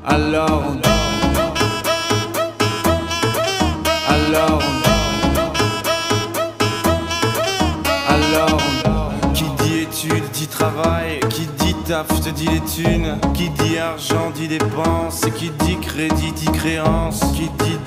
Alors qui dit études dit travail, qui dit taf te dit les thunes, qui dit argent dit dépenses, qui dit crédit dit créance, qui dit